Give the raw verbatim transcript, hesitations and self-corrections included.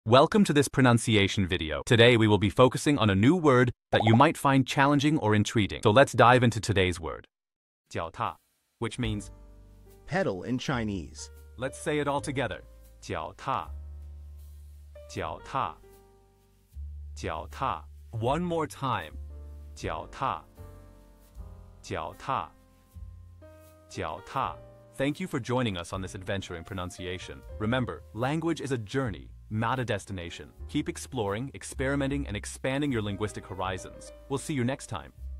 Welcome to this pronunciation video. Today we will be focusing on a new word that you might find challenging or intriguing. So let's dive into today's word. 脚踏, which means pedal in Chinese. Let's say it all together. 脚踏,脚踏,脚踏. One more time. 脚踏,脚踏,脚踏. Thank you for joining us on this adventure in pronunciation. Remember, language is a journey, not a destination. Keep exploring, experimenting, and expanding your linguistic horizons. We'll see you next time.